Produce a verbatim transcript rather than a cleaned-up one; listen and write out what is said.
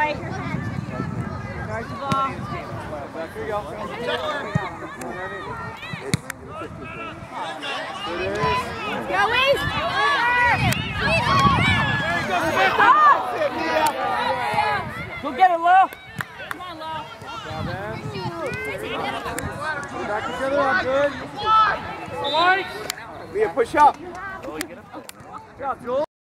right. Charge the ball. Back, here you go. Go, East! Go get it, Lo. Come on, Lo. Back together, I'm good. Come on. Leah, push up. Good job, Joel.